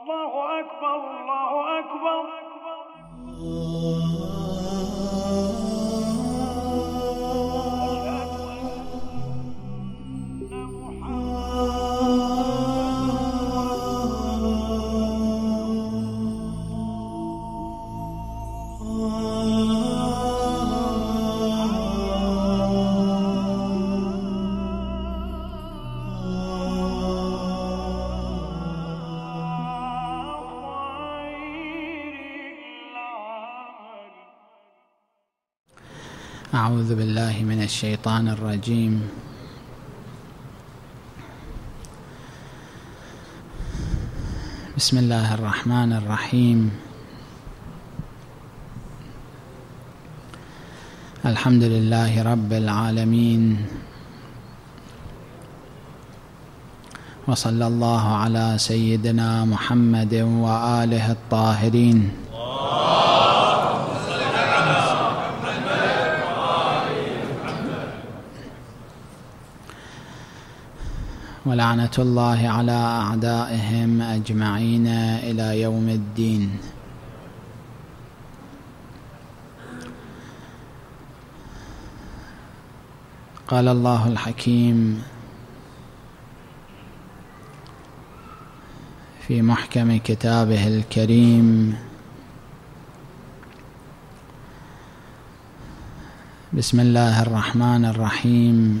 الله أكبر الله أكبر. أعوذ بالله من الشيطان الرجيم. بسم الله الرحمن الرحيم. الحمد لله رب العالمين، وصلى الله على سيدنا محمد وآله الطاهرين. ولعنة الله على أعدائهم أجمعين إلى يوم الدين. قال الله الحكيم في محكم كتابه الكريم: بسم الله الرحمن الرحيم.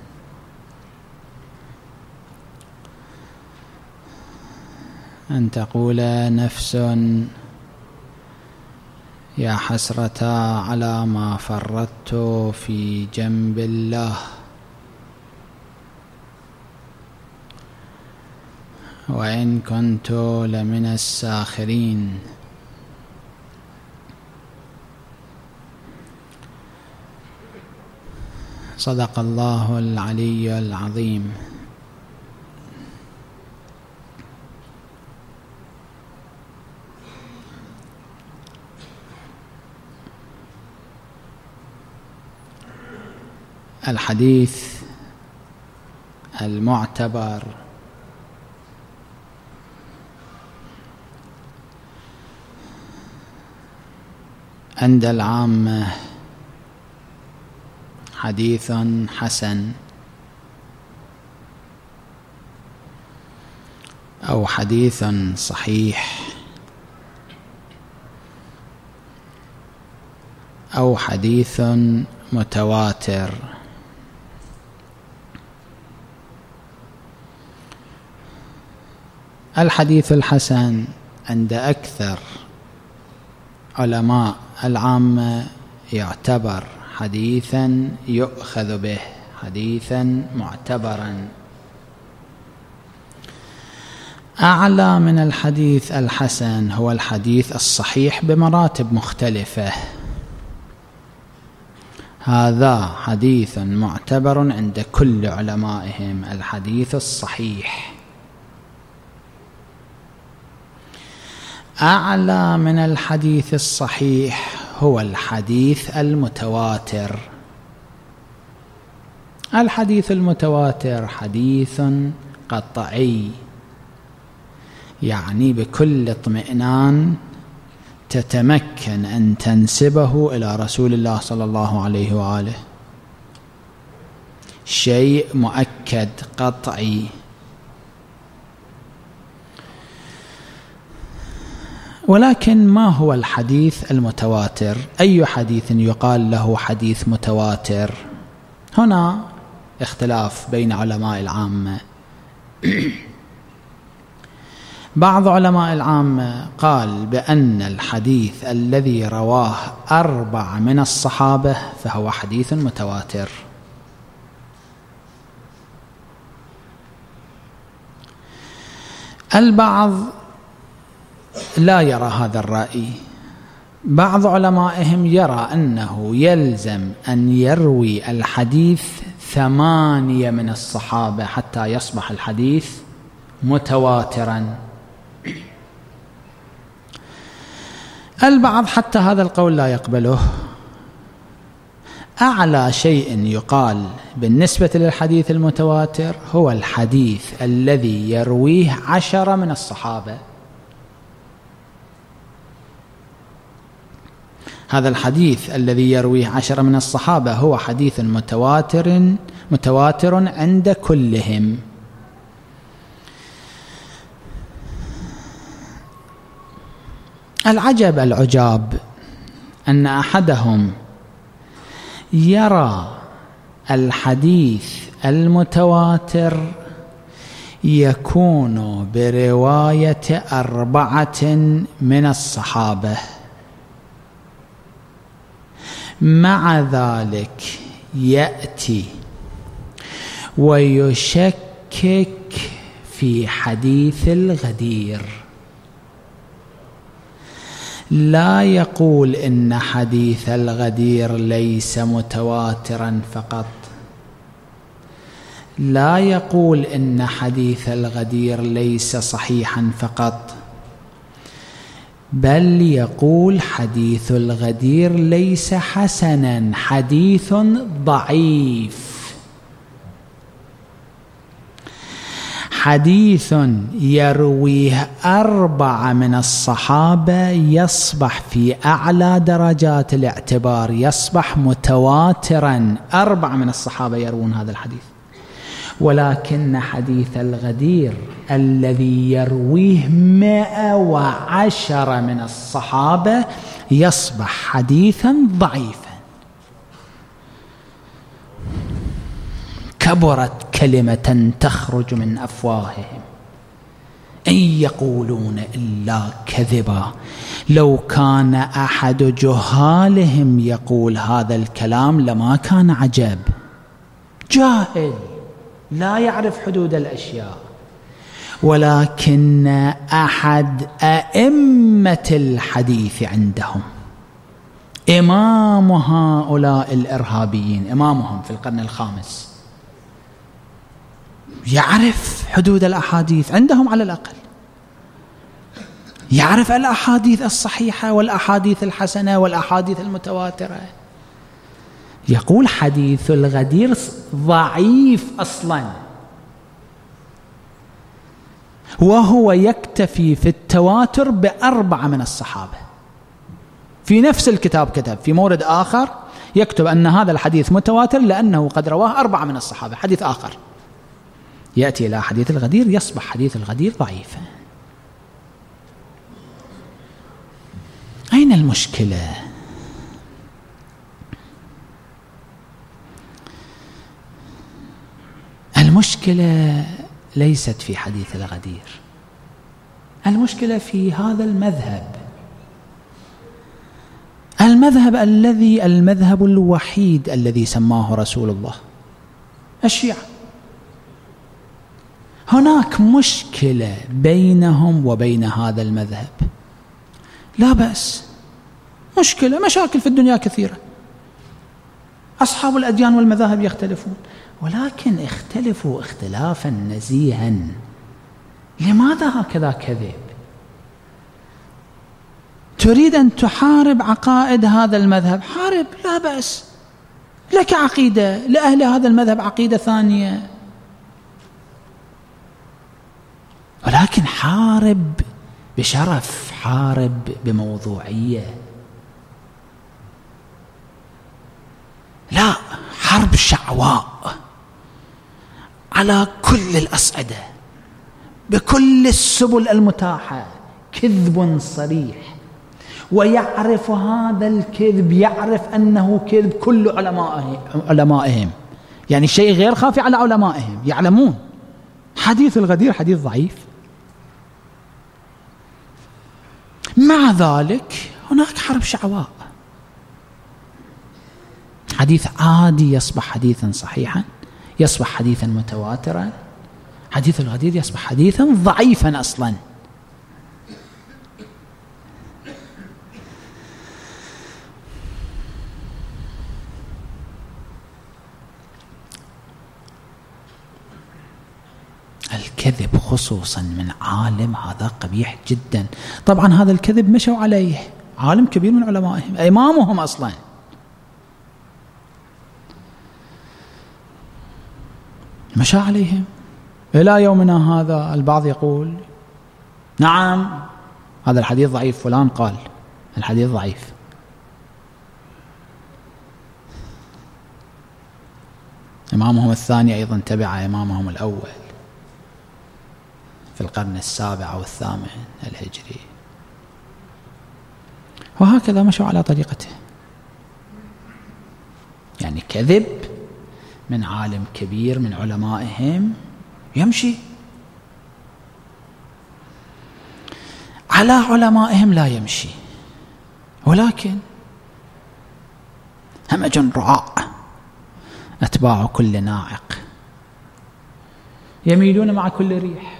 أن تقول نفس يا حسرة على ما فرطت في جنب الله وإن كنت لمن الساخرين. صدق الله العلي العظيم. الحديث المعتبر عند العامة حديث حسن أو حديث صحيح أو حديث متواتر. الحديث الحسن عند أكثر علماء العامة يعتبر حديثا يؤخذ به، حديثا معتبرا. أعلى من الحديث الحسن هو الحديث الصحيح بمراتب مختلفة. هذا حديث معتبر عند كل علمائهم، الحديث الصحيح. أعلى من الحديث الصحيح هو الحديث المتواتر. الحديث المتواتر حديث قطعي، يعني بكل اطمئنان تتمكن أن تنسبه إلى رسول الله صلى الله عليه وآله، شيء مؤكد قطعي. ولكن ما هو الحديث المتواتر؟ أي حديث يقال له حديث متواتر؟ هنا اختلاف بين علماء العامة. بعض علماء العامة قال بأن الحديث الذي رواه 4 من الصحابة فهو حديث متواتر. البعض لا يرى هذا الرأي. بعض علمائهم يرى أنه يلزم أن يروي الحديث 8 من الصحابة حتى يصبح الحديث متواترا. البعض حتى هذا القول لا يقبله. أعلى شيء يقال بالنسبة للحديث المتواتر هو الحديث الذي يرويه 10 من الصحابة. هذا الحديث الذي يرويه 10 من الصحابة هو حديث متواتر عند كلهم. العجاب أن أحدهم يرى الحديث المتواتر يكون برواية 4 من الصحابة، مع ذلك يأتي ويشكك في حديث الغدير، لا يقول إن حديث الغدير ليس متواترا فقط، لا يقول إن حديث الغدير ليس صحيحا فقط، بل يقول حديث الغدير ليس حسنا، حديث ضعيف، حديث يرويه 4 من الصحابة يصبح في أعلى درجات الاعتبار، يصبح متواترا. 4 من الصحابة يروون هذا الحديث، ولكن حديث الغدير الذي يرويه 110 من الصحابة يصبح حديثا ضعيفا. كبرت كلمة تخرج من أفواههم إن يقولون إلا كذبا. لو كان أحد جهالهم يقول هذا الكلام لما كان عجب. جاهل لا يعرف حدود الأشياء، ولكن أحد أئمة الحديث عندهم، إمام هؤلاء الإرهابيين، إمامهم في القرن الخامس، يعرف حدود الأحاديث عندهم، على الأقل يعرف الأحاديث الصحيحة والأحاديث الحسنة والأحاديث المتواترة. يقول حديث الغدير ضعيف أصلا، وهو يكتفي في التواتر ب4 من الصحابة. في نفس الكتاب كتب في مورد آخر يكتب أن هذا الحديث متواتر لأنه قد رواه 4 من الصحابة. حديث آخر يأتي إلى حديث الغدير يصبح حديث الغدير ضعيفا. أين المشكلة؟ المشكلة ليست في حديث الغدير، المشكلة في هذا المذهب الوحيد الذي سماه رسول الله، الشيعة. هناك مشكلة بينهم وبين هذا المذهب، لا بأس، مشاكل في الدنيا كثيرة، أصحاب الأديان والمذاهب يختلفون، ولكن اختلفوا اختلافا نزيها. لماذا هكذا كذب؟ تريد أن تحارب عقائد هذا المذهب، حارب، لا بأس، لك عقيدة، لأهل هذا المذهب عقيدة ثانية، ولكن حارب بشرف، حارب بموضوعية، لا حرب شعواء على كل الأصعدة بكل السبل المتاحة، كذب صريح، ويعرف هذا الكذب، يعرف أنه كذب كل علمائهم، يعني شيء غير خافي على علمائهم، يعلمون حديث الغدير حديث ضعيف. مع ذلك هناك حرب شعواء، حديث عادي يصبح حديثا صحيحا، يصبح حديثا متواترا، حديث الغدير يصبح حديثا ضعيفا أصلا. الكذب خصوصا من عالم هذا قبيح جدا. طبعا هذا الكذب مشوا عليه عالم كبير من علمائهم، إمامهم أصلا، مشى عليهم إلى يومنا هذا. البعض يقول نعم هذا الحديث ضعيف، فلان قال الحديث ضعيف، إمامهم الثاني أيضا تبع إمامهم الأول في القرن 7 أو 8 الهجري، وهكذا مشوا على طريقته. يعني كذب من عالم كبير من علمائهم يمشي، على علمائهم لا يمشي، ولكن همج رعاء أتباع كل ناعق يميلون مع كل ريح.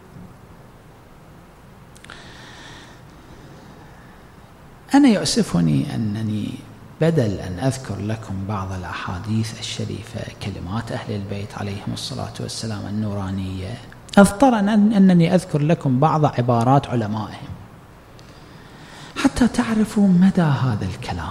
أنا يؤسفني أنني بدل أن أذكر لكم بعض الأحاديث الشريفة كلمات أهل البيت عليهم الصلاة والسلام النورانية، أضطر أنني أذكر لكم بعض عبارات علمائهم حتى تعرفوا مدى هذا الكلام.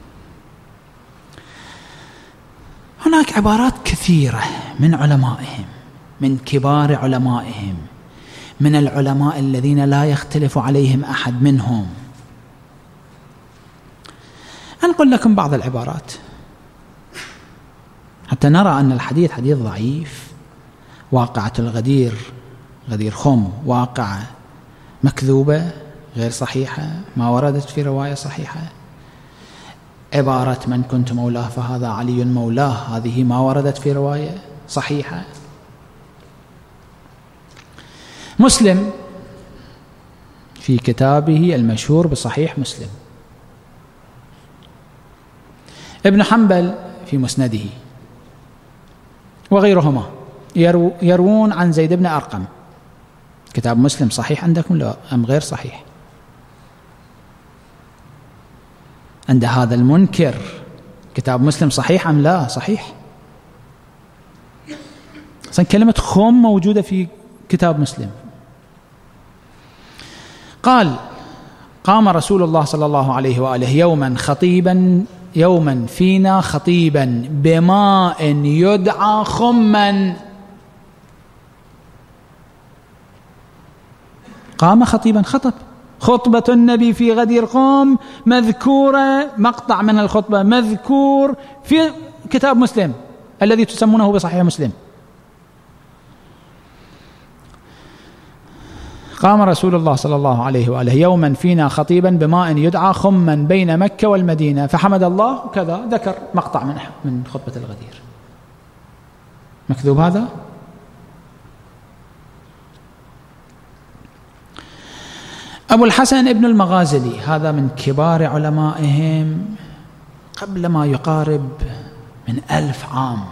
هناك عبارات كثيرة من علمائهم، من كبار علمائهم، من العلماء الذين لا يختلف عليهم أحد منهم. أنقل لكم بعض العبارات حتى نرى أن الحديث حديث ضعيف. واقعة الغدير، غدير خم، واقعة مكذوبة غير صحيحة، ما وردت في رواية صحيحة. عبارة من كنت مولاه فهذا علي مولاه، هذه ما وردت في رواية صحيحة. مسلم في كتابه المشهور بصحيح مسلم، ابن حنبل في مسنده، وغيرهما يروون عن زيد بن أرقم. كتاب مسلم صحيح عندكم لا أم غير صحيح؟ عند هذا المنكر كتاب مسلم صحيح أم لا صحيح؟ أصلا كلمة خم موجودة في كتاب مسلم. قال: قام رسول الله صلى الله عليه وآله يوما فينا خطيبا بماء يدعى خما. قام خطيبا، خطبة النبي في غدير خم مذكورة، مقطع من الخطبة مذكور في كتاب مسلم الذي تسمونه بصحيح مسلم. قام رسول الله صلى الله عليه وآله يوما فينا خطيبا بماء يدعى خما بين مكة والمدينة فحمد الله وكذا، ذكر مقطع من خطبة الغدير. مكذوب هذا؟ أبو الحسن ابن المغازلي، هذا من كبار علمائهم قبل ما يقارب من 1000 عام،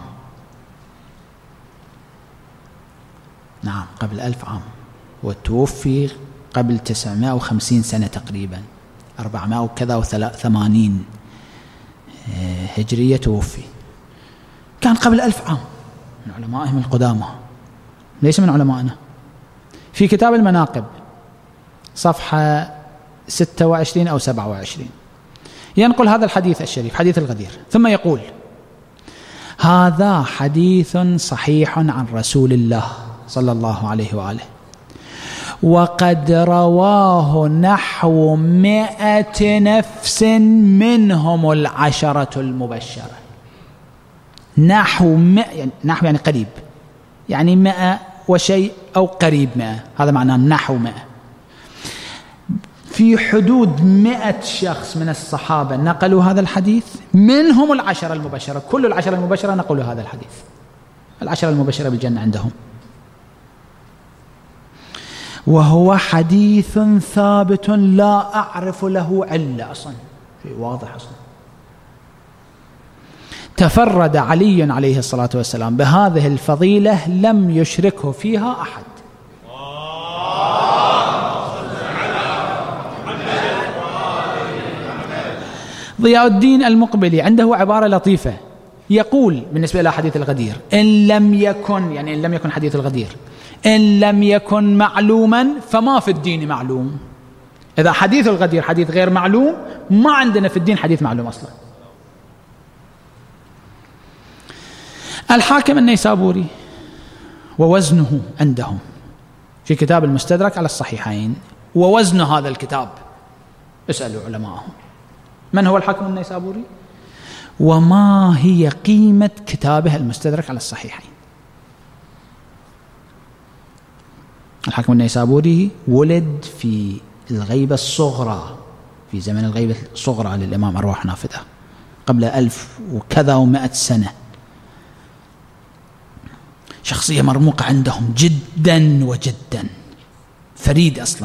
نعم قبل 1000 عام، وتوفي قبل 950 سنة تقريبا، 400 وكذا و80 هجرية توفي. كان قبل 1000 عام، من علمائهم القدامى، ليس من علمائنا. في كتاب المناقب صفحة 26 أو 27 ينقل هذا الحديث الشريف، حديث الغدير، ثم يقول: هذا حديث صحيح عن رسول الله صلى الله عليه وآله، وقد رواه نحو 100 نفس منهم 10 المبشرة. نحو 100 يعني قريب، يعني 100 وشيء أو قريب 100، هذا معناه نحو 100. في حدود 100 شخص من الصحابة نقلوا هذا الحديث، منهم 10 المبشرة، كل 10 المبشرة نقلوا هذا الحديث، 10 المبشرة بالجنة عندهم. وهو حديث ثابت لا أعرف له علة أصلا، شيء واضح أصلا. تفرد علي عليه الصلاة والسلام بهذه الفضيلة لم يشركه فيها أحد. ضياء الدين المقبلي عنده عبارة لطيفة، يقول بالنسبة إلى حديث الغدير: إن لم يكن حديث الغدير إن لم يكن معلوما فما في الدين معلوم. إذا حديث الغدير حديث غير معلوم، ما عندنا في الدين حديث معلوم أصلا. الحاكم النيسابوري ووزنه عندهم في كتاب المستدرك على الصحيحين، ووزن هذا الكتاب اسألوا علماءهم من هو الحاكم النيسابوري، وما هي قيمة كتابه المستدرك على الصحيحين. الحاكم النيسابوري ولد في الغيبة الصغرى، في زمن الغيبة الصغرى للإمام أرواح نافذة قبل 1000 وكذا و100 سنة. شخصية مرموقة عندهم جدا وجدا، فريد أصلا.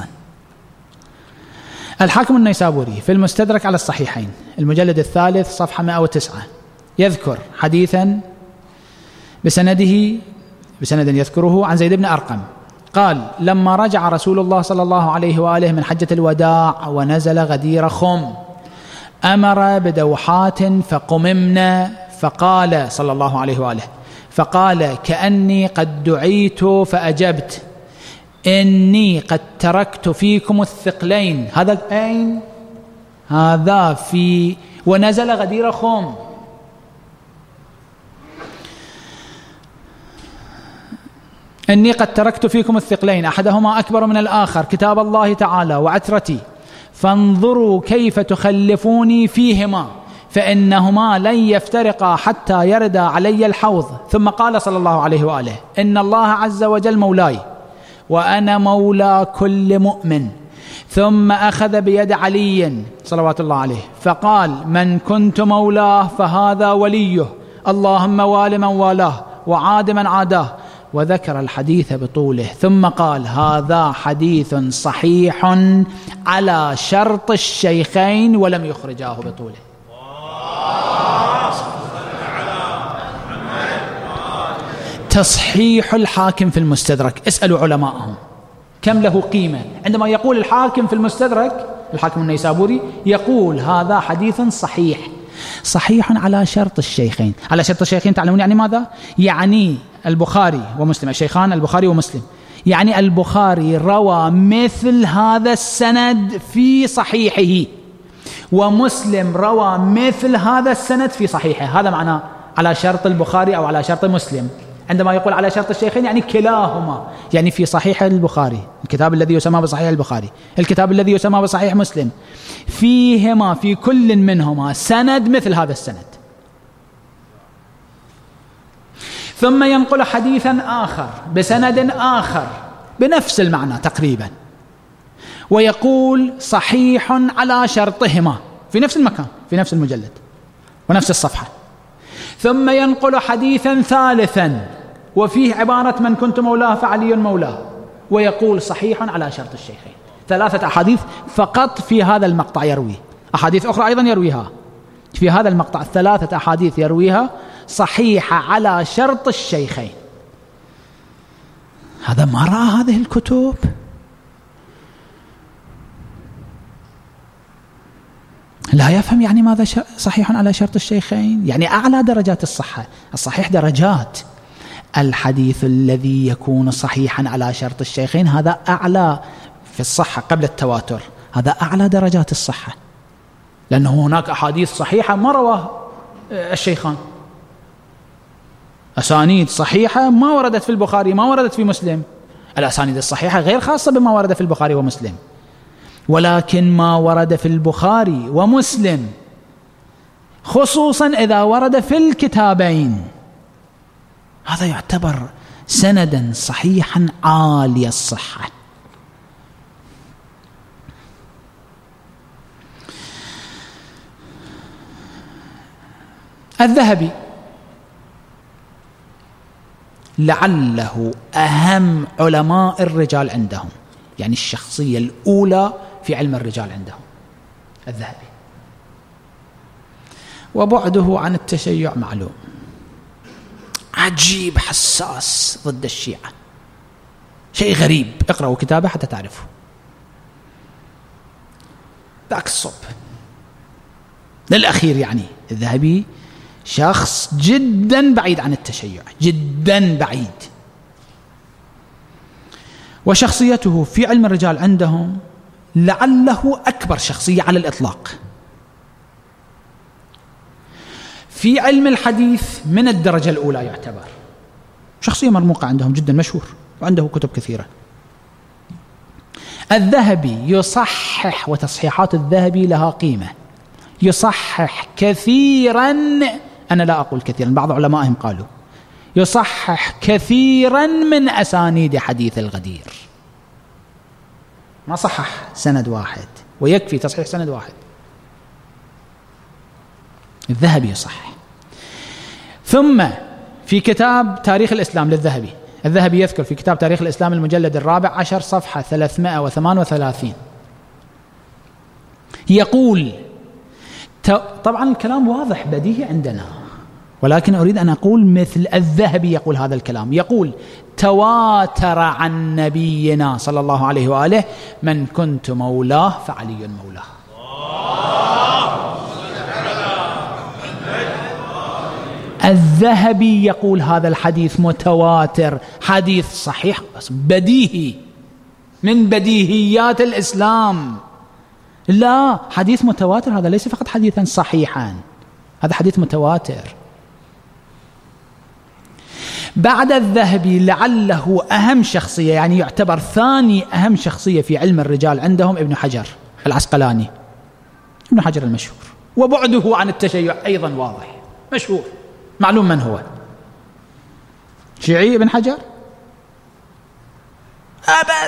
الحاكم النيسابوري في المستدرك على الصحيحين المجلد 3 صفحة 109 يذكر حديثا بسند يذكره عن زيد بن أرقم قال: لما رجع رسول الله صلى الله عليه وآله من حجة الوداع ونزل غدير خم أمر بدوحات فقممنا، فقال صلى الله عليه وآله، فقال: كأني قد دعيت فأجبت، إني قد تركت فيكم الثقلين. هذا أين؟ هذا في ونزل غدير خم. إني قد تركت فيكم الثقلين أحدهما أكبر من الآخر، كتاب الله تعالى وعترتي، فانظروا كيف تخلفوني فيهما، فإنهما لن يفترقا حتى يرد علي الحوض. ثم قال صلى الله عليه وآله: إن الله عز وجل مولاي وأنا مولى كل مؤمن. ثم أخذ بيد علي صلوات الله عليه فقال: من كنت مولاه فهذا وليه، اللهم وال من والاه وعاد من عاداه. وذكر الحديث بطوله، ثم قال: هذا حديث صحيح على شرط الشيخين ولم يخرجاه بطوله. تصحيح الحاكم في المستدرك، اسألوا علماءهم كم له قيمة. عندما يقول الحاكم في المستدرك، الحاكم النيسابوري يقول هذا حديث صحيح على شرط الشيخين. على شرط الشيخين تعلمون يعني ماذا؟ يعني البخاري ومسلم، الشيخان البخاري ومسلم، يعني البخاري روى مثل هذا السند في صحيحه، ومسلم روى مثل هذا السند في صحيحه. هذا معنى على شرط البخاري أو على شرط مسلم. عندما يقول على شرط الشيخين يعني كلاهما، يعني في صحيح البخاري، الكتاب الذي يسمى بصحيح البخاري، الكتاب الذي يسمى بصحيح مسلم، فيهما في كل منهما سند مثل هذا السند. ثم ينقل حديثا آخر بسند آخر بنفس المعنى تقريبا، ويقول صحيح على شرطهما في نفس المكان، في نفس المجلد ونفس الصفحة. ثم ينقل حديثا ثالثا وفيه عبارة: من كنت مولاه فعلي مولاه، ويقول صحيح على شرط الشيخين. 3 أحاديث فقط في هذا المقطع يروي، أحاديث أخرى أيضا يرويها، في هذا المقطع 3 أحاديث يرويها صحيحة على شرط الشيخين. هذا ما رأى هذه الكتب، لا يفهم يعني ماذا صحيح على شرط الشيخين، يعني أعلى درجات الصحة. الصحيح درجات، الحديث الذي يكون صحيحا على شرط الشيخين هذا أعلى في الصحة قبل التواتر، هذا أعلى درجات الصحة، لأنه هناك أحاديث صحيحة ما رواه الشيخان، أسانيد صحيحة ما وردت في البخاري ما وردت في مسلم. الأسانيد الصحيحة غير خاصة بما ورد في البخاري ومسلم، ولكن ما ورد في البخاري ومسلم خصوصا إذا ورد في الكتابين هذا يعتبر سندا صحيحا عالي الصحة. الذهبي لعله أهم علماء الرجال عندهم، يعني الشخصية الأولى في علم الرجال عندهم الذهبي، وبعده عن التشيع معلوم، عجيب حساس ضد الشيعة، شيء غريب، اقرأوا كتابه حتى تعرفوا. ذاك الصب للأخير، يعني الذهبي شخص جدا بعيد عن التشيع، جدا بعيد، وشخصيته في علم الرجال عندهم لعله أكبر شخصية على الإطلاق. في علم الحديث من الدرجة الأولى يعتبر شخصية مرموقة عندهم، جدا مشهور وعنده كتب كثيرة. الذهبي يصحح، وتصحيحات الذهبي لها قيمة، يصحح كثيرا، أنا لا أقول كثيرا، بعض علمائهم قالوا يصحح كثيرا من أسانيد حديث الغدير. ما صحح سند واحد، ويكفي تصحيح سند واحد. الذهبي يصحح. ثم في كتاب تاريخ الإسلام للذهبي، الذهبي يذكر في كتاب تاريخ الإسلام المجلد 14 صفحة 338 يقول، طبعا الكلام واضح بديهي عندنا، ولكن أريد أن أقول مثل الذهبي يقول هذا الكلام. يقول: تواتر عن نبينا صلى الله عليه وآله: من كنت مولاه فعلي مولاه. الذهبي يقول هذا الحديث متواتر، حديث صحيح بديهي من بديهيات الإسلام. لا، حديث متواتر هذا ليس فقط حديثا صحيحا، هذا حديث متواتر. بعد الذهبي لعله أهم شخصية، يعني يعتبر ثاني أهم شخصية في علم الرجال عندهم، ابن حجر العسقلاني، ابن حجر المشهور، وبعده عن التشيع أيضا واضح مشهور، معلوم من هو. شيعي ابن حجر؟ أبد.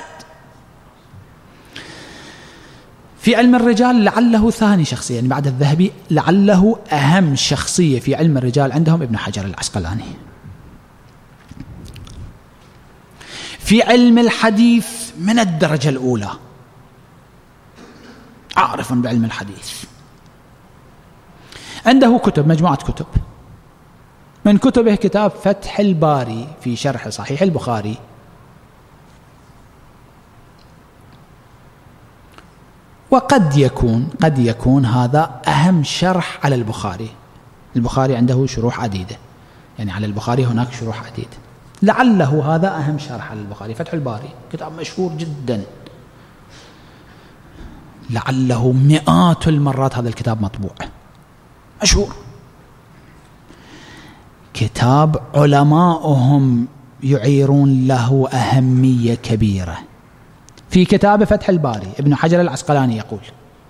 في علم الرجال لعله ثاني شخصية، يعني بعد الذهبي لعله أهم شخصية في علم الرجال عندهم ابن حجر العسقلاني. في علم الحديث من الدرجة الأولى، عارف بعلم الحديث، عنده كتب، مجموعة كتب، من كتبه كتاب فتح الباري في شرح صحيح البخاري، وقد يكون هذا أهم شرح على البخاري. البخاري عنده شروح عديدة، يعني على البخاري هناك شروح عديدة، لعله هذا أهم شرح على البخاري، فتح الباري، كتاب مشهور جدا، لعله مئات المرات هذا الكتاب مطبوع، مشهور، كتاب علماؤهم يعيرون له أهمية كبيرة. في كتاب فتح الباري ابن حجر العسقلاني يقول،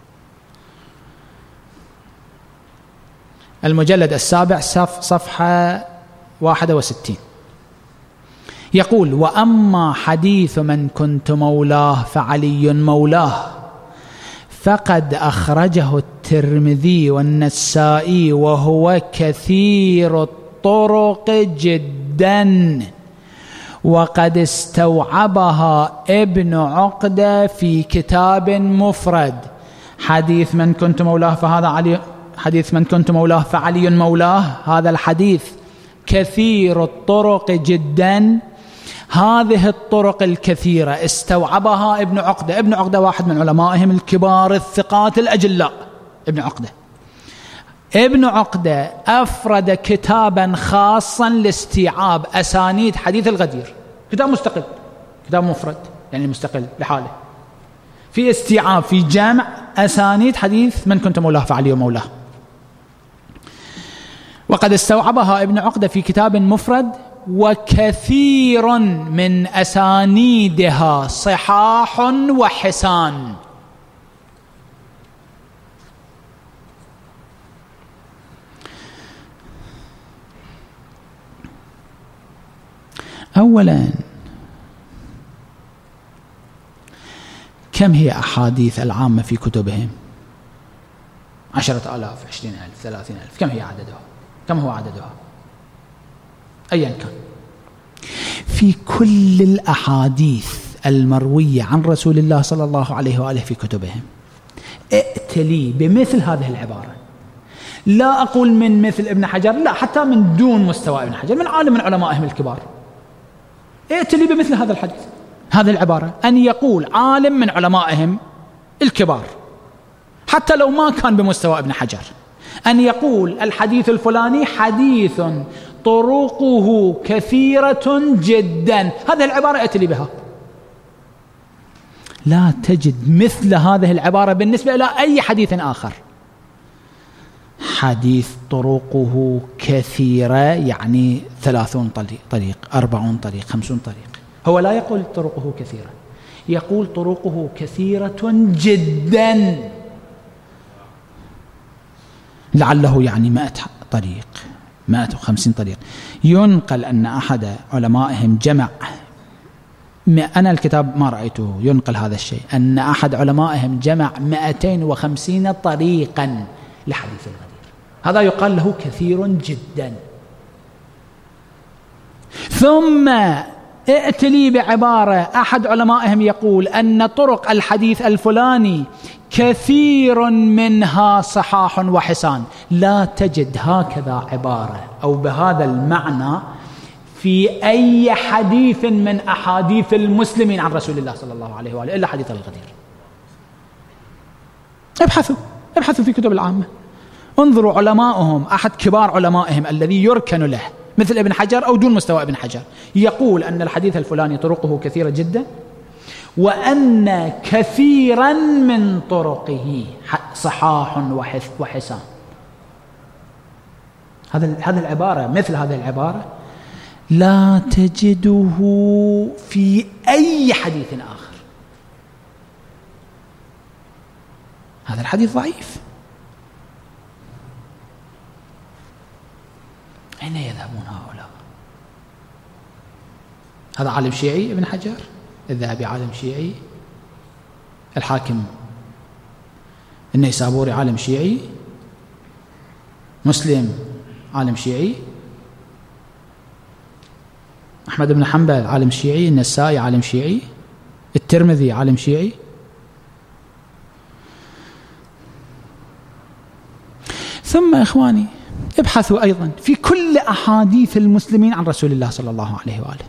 المجلد 7 صفحة 61، يقول: وأما حديث من كنت مولاه فعلي مولاه فقد أخرجه الترمذي والنسائي وهو كثير الطرق جدا، وقد استوعبها ابن عقدة في كتاب مفرد. حديث من كنت مولاه فهذا علي، حديث من كنت مولاه فعلي مولاه، هذا الحديث كثير الطرق جدا، هذه الطرق الكثيرة استوعبها ابن عقدة. ابن عقدة واحد من علمائهم الكبار الثقات الأجلاء، ابن عقدة أفرد كتابا خاصا لاستيعاب أسانيد حديث الغدير، كتاب مستقل، كتاب مفرد يعني مستقل لحاله، في استيعاب، في جمع أسانيد حديث من كنت مولاه فعلي مولاه. وقد استوعبها ابن عقدة في كتاب مفرد، وكثير من أسانيدها صحاح وحسان. أولا، كم هي أحاديث العامة في كتبهم؟ 10,000 20,000 30,000، كم هي عددها؟ كم هو عددها؟ أيا كان، في كل الأحاديث المروية عن رسول الله صلى الله عليه وآله في كتبهم ائتلي بمثل هذه العبارة. لا أقول من مثل ابن حجر، لا، حتى من دون مستوى ابن حجر، من عالم من علمائهم الكبار، ائتلي بمثل هذا الحديث، هذه العبارة، أن يقول عالم من علمائهم الكبار حتى لو ما كان بمستوى ابن حجر، أن يقول الحديث الفلاني حديث طرقه كثيرة جدا، هذه العبارة ائتلي بها. لا تجد مثل هذه العبارة بالنسبة إلى أي حديث آخر. حديث طرقه كثيرة يعني 30 طريق 40 طريق 50 طريق، هو لا يقول طرقه كثيرة، يقول طرقه كثيرة جدا. لعله يعني 100 طريق، 150 طريق. ينقل أن أحد علمائهم جمع، أنا الكتاب ما رأيته ينقل هذا الشيء، أن أحد علمائهم جمع 250 طريقا لحديث الغدير. هذا يقال له كثير جدا. ثم ائتلي بعبارة أحد علمائهم يقول أن طرق الحديث الفلاني كثير منها صحاح وحسان. لا تجد هكذا عبارة أو بهذا المعنى في أي حديث من أحاديث المسلمين عن رسول الله صلى الله عليه وآله إلا حديث الغدير. ابحثوا في كتب العامة، انظروا علماءهم، أحد كبار علمائهم الذي يركن له مثل ابن حجر أو دون مستوى ابن حجر يقول أن الحديث الفلاني طرقه كثيرة جدا، وأن كثيرا من طرقه صحاح وحسان. هذه العبارة، مثل هذه العبارة لا تجده في أي حديث آخر. هذا الحديث ضعيف. أين يذهبون هؤلاء؟ هذا عالم شيعي ابن حجر، الذهبي عالم شيعي، الحاكم النيسابوري عالم شيعي، مسلم عالم شيعي، أحمد بن حنبل عالم شيعي، النسائي عالم شيعي، الترمذي عالم شيعي. ثم إخواني ابحثوا أيضا في كل أحاديث المسلمين عن رسول الله صلى الله عليه وآله،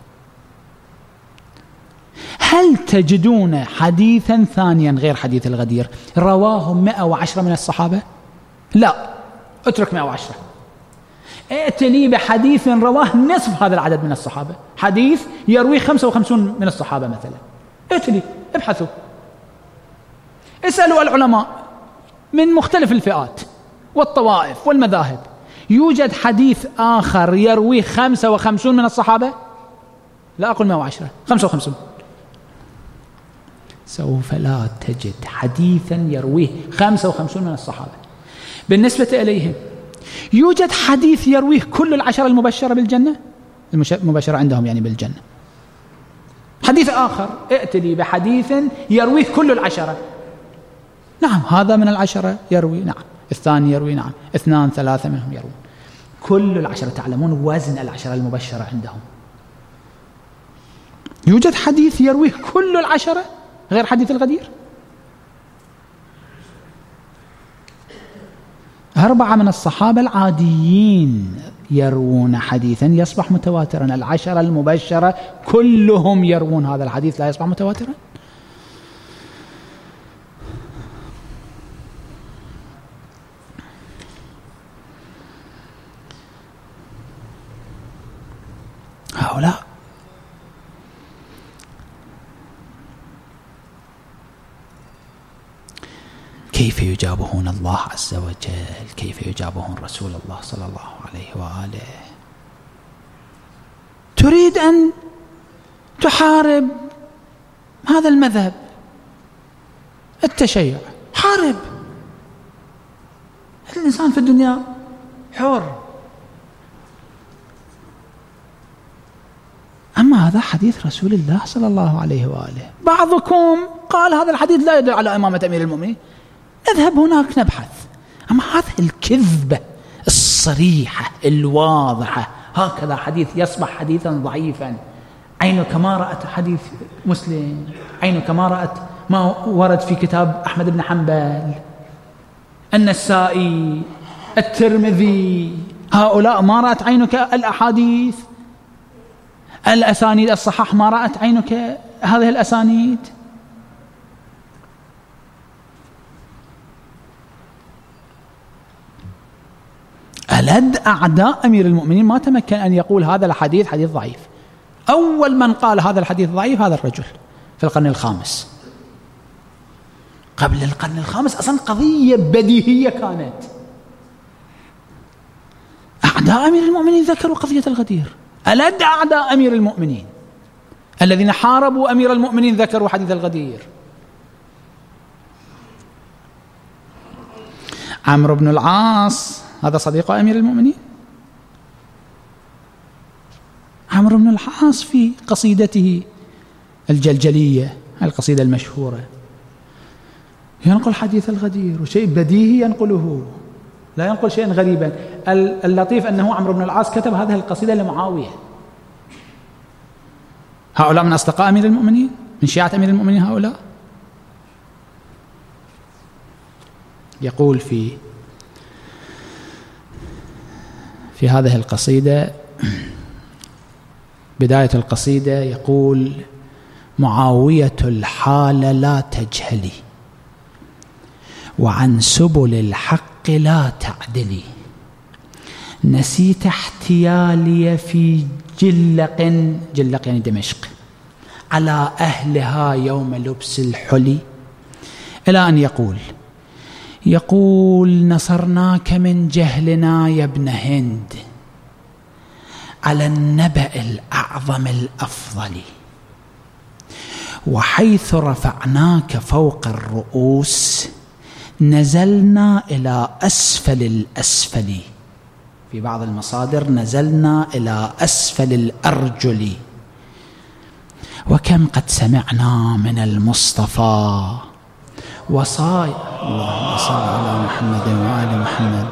هل تجدون حديثا ثانيا غير حديث الغدير رواه 110 من الصحابة؟ لا، اترك 110، ائتني بحديث رواه نصف هذا العدد من الصحابة، حديث يروي 55 من الصحابة مثلا. ائتني، ابحثوا، اسألوا العلماء من مختلف الفئات والطوائف والمذاهب، يوجد حديث آخر يروي 55 من الصحابة؟ لا أقول 110، 55. سوف لا تجد حديثا يرويه 55 من الصحابة. بالنسبة إليهم يوجد حديث يرويه كل ال10 المبشرة بالجنة، المبشرة عندهم يعني بالجنة. حديث آخر ائتلي بحديث يرويه كل ال10. نعم، هذا من ال10 يروي، نعم، الثاني يروي، نعم، 2 3 منهم يروون. كل ال10 تعلمون وزن ال10 المبشرة عندهم. يوجد حديث يرويه كل ال10 غير حديث الغدير. 4 من الصحابة العاديين يروون حديثا يصبح متواترا، ال10 المبشرة كلهم يروون هذا الحديث لا يصبح متواترا. هؤلاء كيف يجابهون الله عز وجل؟ كيف يجابهون رسول الله صلى الله عليه وآله؟ تريد أن تحارب هذا المذهب التشيع، حارب. الإنسان في الدنيا حر. أما هذا حديث رسول الله صلى الله عليه وآله. بعضكم قال هذا الحديث لا يدل على إمامة أمير المؤمنين، نذهب هناك نبحث. أما هذه الكذبة الصريحة الواضحة، هكذا حديث يصبح حديثا ضعيفا. عينك ما رأت حديث مسلم، عينك ما رأت ما ورد في كتاب أحمد بن حنبل، النسائي، الترمذي، هؤلاء ما رأت عينك الأحاديث، الأسانيد الصحاح ما رأت عينك هذه الأسانيد. ألد أعداء أمير المؤمنين ما تمكن أن يقول هذا الحديث حديث ضعيف. أول من قال هذا الحديث ضعيف هذا الرجل في القرن الخامس. قبل القرن الخامس أصلا قضية بديهية كانت. أعداء أمير المؤمنين ذكروا قضية الغدير. ألد أعداء أمير المؤمنين الذين حاربوا أمير المؤمنين ذكروا حديث الغدير. عمرو بن العاص هذا صديق أمير المؤمنين. عمرو بن العاص في قصيدته الجلجلية، القصيدة المشهورة، ينقل حديث الغدير، وشيء بديهي ينقله، لا ينقل شيئا غريبا. اللطيف أنه عمرو بن العاص كتب هذه القصيدة لمعاوية. هؤلاء من أصدقاء أمير المؤمنين، من شيعة أمير المؤمنين هؤلاء. يقول في هذه القصيدة، بداية القصيدة يقول: معاوية الحال لا تجهلي، وعن سبل الحق لا تعدلي، نسيت احتيالي في جلق يعني دمشق، على أهلها يوم لبس الحلي. إلى أن يقول: نصرناك من جهلنا يا ابن هند، على النبأ الأعظم الأفضل، وحيث رفعناك فوق الرؤوس، نزلنا إلى أسفل الأسفل. في بعض المصادر نزلنا إلى أسفل الأرجل. وكم قد سمعنا من المصطفى وصايا، اللهم صل على محمد وآل محمد.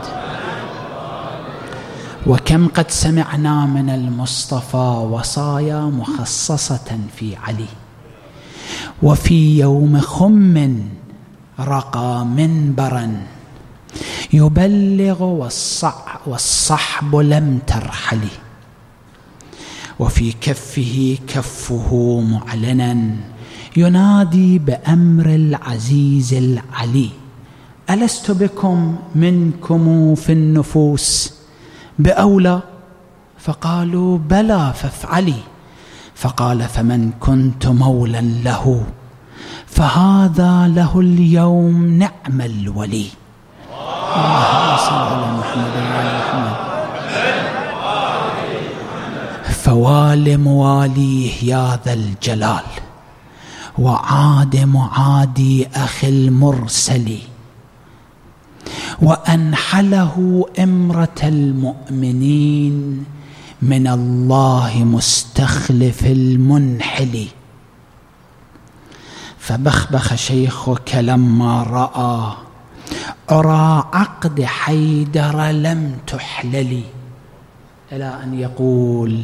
وكم قد سمعنا من المصطفى وصايا مخصصة في علي، وفي يوم خم رقى منبرا يبلغ والصحب لم ترحل، وفي كفه معلنا ينادي بأمر العزيز العلي: ألست بكم منكم في النفوس بأولى؟ فقالوا: بلى فافعلي. فقال: فمن كنت مولا له، فهذا له اليوم نعم الولي. اللهم صل على محمد وعلى محمد. فوال مواليه يا ذا الجلال، وعاد معادي أخي المرسل، وأنحله إمرة المؤمنين من الله مستخلف المنحل. فبخبخ شيخك لما رأى عرى عقد حيدر لم تحلل، إلى أن يقول: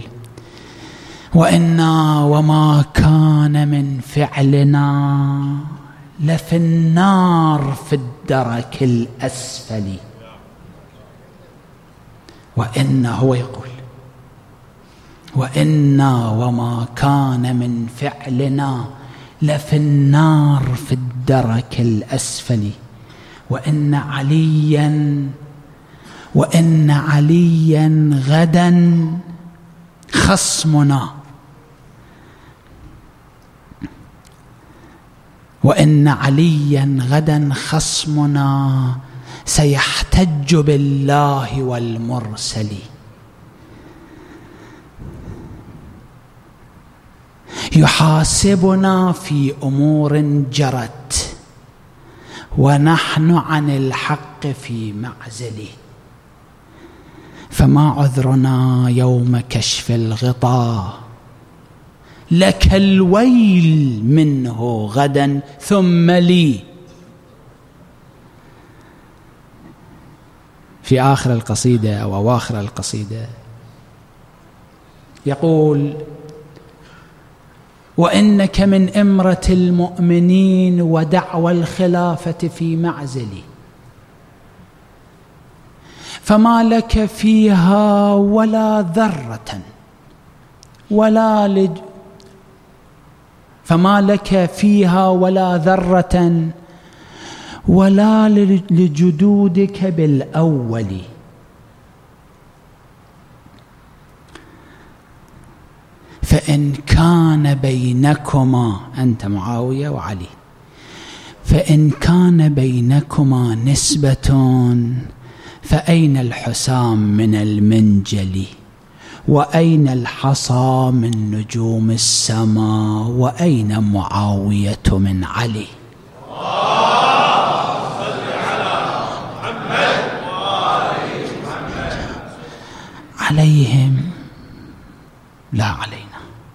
وإنا وما كان من فعلنا لفي النار في الدرك الأسفل. هو يقول: وإنا وما كان من فعلنا لفي النار في الدرك الأسفل، وإن عليا غدا خصمنا، وإن عليا غدا خصمنا سيحتج بالله والمرسل. يحاسبنا في أمور جرت، ونحن عن الحق في معزل، فما عذرنا يوم كشف الغطاء، لك الويل منه غدا ثم لي. في آخر القصيدة أو أواخر القصيدة يقول: وإنك من إمرة المؤمنين ودعوى الخلافة في معزلي، فما لك فيها ولا ذرة فما لك فيها ولا ذرة ولا لجدودك بالأول. فإن كان بينكما، أنت معاوية وعلي، فإن كان بينكما نسبة، فأين الحسام من المنجل؟ وأين الحصى من نجوم السماء؟ وأين معاوية من علي؟ اللهم صل على محمد عليهم لا علينا.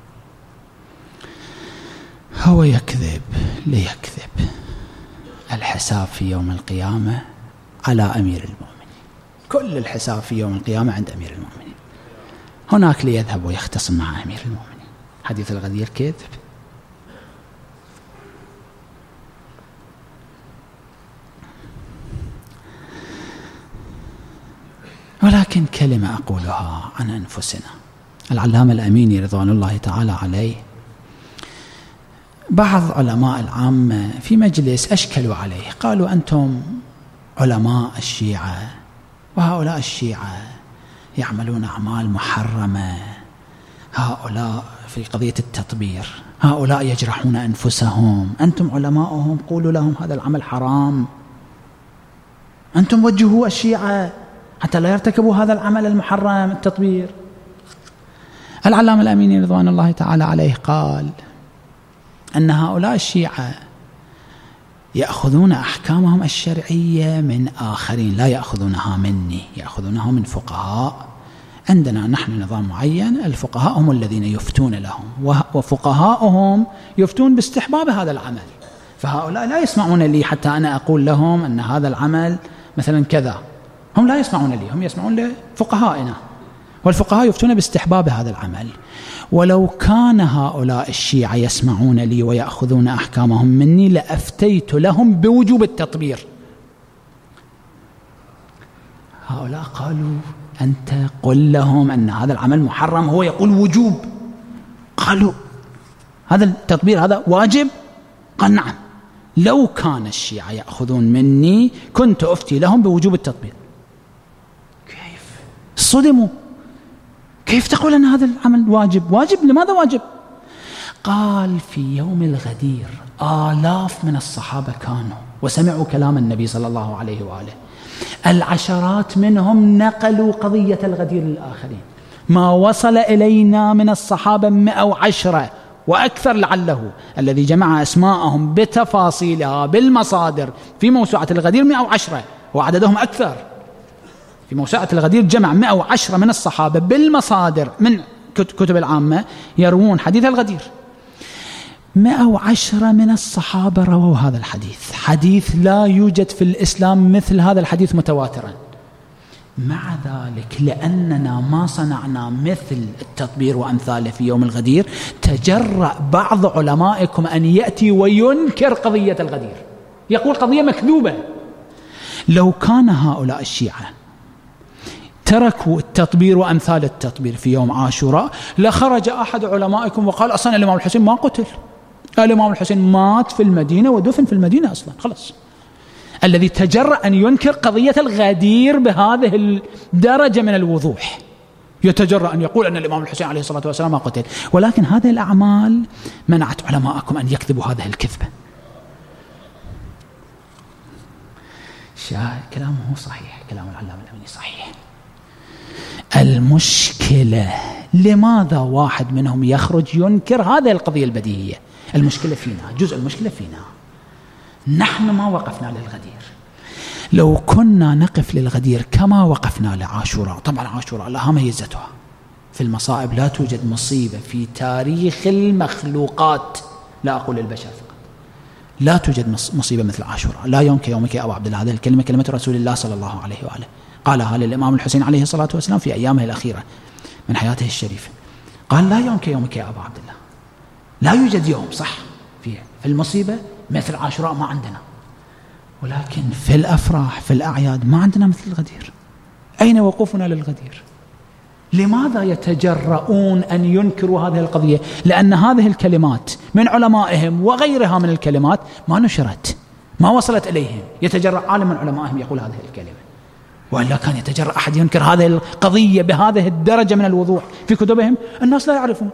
هو يكذب ليكذب. الحساب في يوم القيامة على أمير المؤمنين، كل الحساب في يوم القيامة عند أمير المؤمنين. هناك ليذهب ويختصم مع أمير المؤمنين. حديث الغدير كذب. ولكن كلمة أقولها عن أنفسنا. العلامة الأميني رضوان الله تعالى عليه، بعض علماء العامة في مجلس أشكلوا عليه، قالوا أنتم علماء الشيعة، وهؤلاء الشيعة يعملون أعمال محرمة، هؤلاء في قضية التطبير، هؤلاء يجرحون أنفسهم، أنتم علماءهم قولوا لهم هذا العمل حرام، أنتم وجهوا الشيعة حتى لا يرتكبوا هذا العمل المحرم التطبير. العلامة الأميني رضوان الله تعالى عليه قال أن هؤلاء الشيعة يأخذون أحكامهم الشرعية من آخرين، لا يأخذونها مني، يأخذونها من فقهاء. عندنا نحن نظام معين، الفقهاء هم الذين يفتون لهم، وفقهاؤهم يفتون باستحباب هذا العمل، فهؤلاء لا يسمعون لي حتى أنا أقول لهم أن هذا العمل مثلا كذا، هم لا يسمعون لي، هم يسمعون لفقهائنا، والفقهاء يفتون باستحباب هذا العمل. ولو كان هؤلاء الشيعة يسمعون لي ويأخذون أحكامهم مني لأفتيت لهم بوجوب التطبير. هؤلاء قالوا أنت قل لهم أن هذا العمل محرم، هو يقول وجوب. قالوا هذا التطبير هذا واجب؟ قال نعم، لو كان الشيعة يأخذون مني كنت أفتي لهم بوجوب التطبير. كيف؟ صدموا، كيف تقول أن هذا العمل واجب؟ واجب؟ لماذا واجب؟ قال في يوم الغدير آلاف من الصحابة كانوا وسمعوا كلام النبي صلى الله عليه وآله، العشرات منهم نقلوا قضية الغدير للآخرين، ما وصل إلينا من الصحابة 110 وأكثر لعله، الذي جمع أسماءهم بتفاصيلها بالمصادر في موسوعة الغدير 110 وعددهم أكثر. في موسوعة الغدير جمع 110 من الصحابة بالمصادر من كتب العامة يروون حديث الغدير. 110 من الصحابة رووا هذا الحديث، حديث لا يوجد في الإسلام مثل هذا الحديث متواترا. مع ذلك لأننا ما صنعنا مثل التطبير وأمثاله في يوم الغدير، تجرأ بعض علمائكم أن يأتي وينكر قضية الغدير، يقول قضية مكذوبة. لو كان هؤلاء الشيعة تركوا التطبير وأمثال التطبير في يوم عاشوراء لخرج أحد علمائكم وقال أصلا الإمام الحسين ما قتل، الإمام الحسين مات في المدينة ودفن في المدينة أصلا، خلاص. الذي تجرأ أن ينكر قضية الغدير بهذه الدرجة من الوضوح، يتجرأ أن يقول أن الإمام الحسين عليه الصلاة والسلام ما قتل، ولكن هذه الأعمال منعت علماءكم أن يكذبوا هذه الكذبة. كلامه صحيح، كلام العلامة الأميني صحيح. المشكلة لماذا واحد منهم يخرج ينكر هذه القضية البديهية؟ المشكلة فينا، جزء المشكلة فينا، نحن ما وقفنا للغدير. لو كنا نقف للغدير كما وقفنا لعاشوراء، طبعا عاشوراء لها ميزتها في المصائب، لا توجد مصيبة في تاريخ المخلوقات، لا أقول البشر فقط، لا توجد مصيبة مثل عاشوراء. لا يوم كيومك يا أبو عبد الله، هذه الكلمة كلمة رسول الله صلى الله عليه وآله، قالها للإمام الحسين عليه الصلاة والسلام في أيامه الأخيرة من حياته الشريفة، قال لا يوم كيومك يا أبو عبد الله، لا يوجد يوم صح في المصيبة مثل عاشوراء ما عندنا، ولكن في الأفراح في الأعياد ما عندنا مثل الغدير. أين وقوفنا للغدير؟ لماذا يتجرؤون أن ينكروا هذه القضية؟ لأن هذه الكلمات من علمائهم وغيرها من الكلمات ما نشرت، ما وصلت إليهم. يتجرأ عالم من علمائهم يقول هذه الكلمة، وإلا كان يتجرأ أحد ينكر هذه القضية بهذه الدرجة من الوضوح في كتبهم؟ الناس لا يعرفون.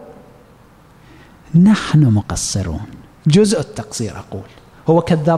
نحن مقصرون، جزء التقصير أقول. هو كذاب،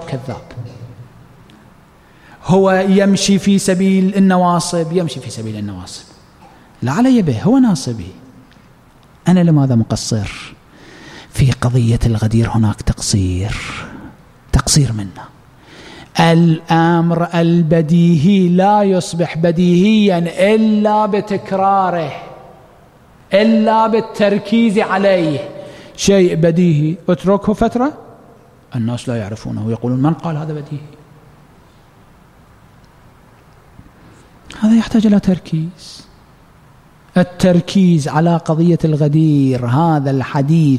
هو يمشي في سبيل النواصب، يمشي في سبيل النواصب، لا علي به، هو ناصبي. أنا لماذا مقصر؟ في قضية الغدير هناك تقصير منا. الأمر البديهي لا يصبح بديهيا إلا بتكراره، إلا بالتركيز عليه. شيء بديهي اتركه فترة الناس لا يعرفونه ويقولون من قال هذا بديهي. هذا يحتاج إلى تركيز. التركيز على قضية الغدير، هذا الحديث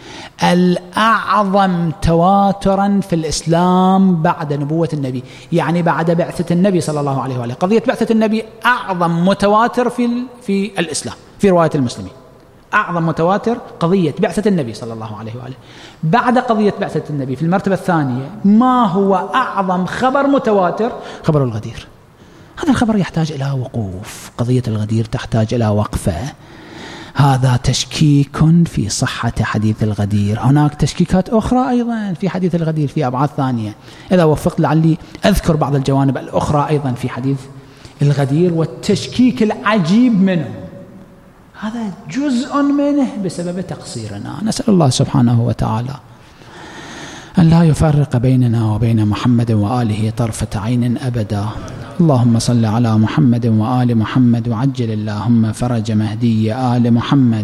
الأعظم تواترا في الإسلام بعد نبوة النبي، يعني بعد بعثة النبي صلى الله عليه وآله. قضية بعثة النبي أعظم متواتر في الإسلام في رواية المسلمين، أعظم متواتر قضية بعثة النبي صلى الله عليه وآله. بعد قضية بعثة النبي في المرتبة الثانية ما هو أعظم خبر متواتر؟ خبر الغدير. هذا الخبر يحتاج إلى وقوف، قضية الغدير تحتاج إلى وقفة. هذا تشكيك في صحة حديث الغدير. هناك تشكيكات أخرى أيضا في حديث الغدير في أبعاد ثانية، إذا وفقت لعلي أذكر بعض الجوانب الأخرى أيضا في حديث الغدير والتشكيك العجيب منه. هذا جزء منه بسبب تقصيرنا. نسأل الله سبحانه وتعالى أن لا يفرق بيننا وبين محمد وآله طرفة عين أبدا. اللهم صل على محمد وآل محمد وعجل اللهم فرج مهدي آل محمد.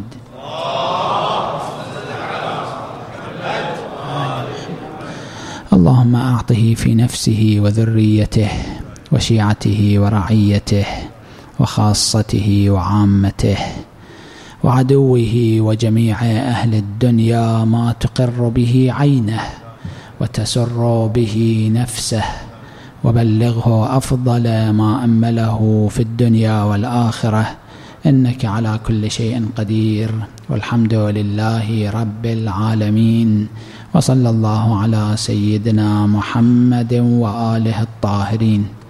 اللهم أعطه في نفسه وذريته وشيعته ورعيته وخاصته وعامته وعدوه وجميع أهل الدنيا ما تقر به عينه وتسر به نفسه، وبلغه أفضل ما أمله في الدنيا والآخرة، إنك على كل شيء قدير، والحمد لله رب العالمين. وصلى الله على سيدنا محمد وآله الطاهرين.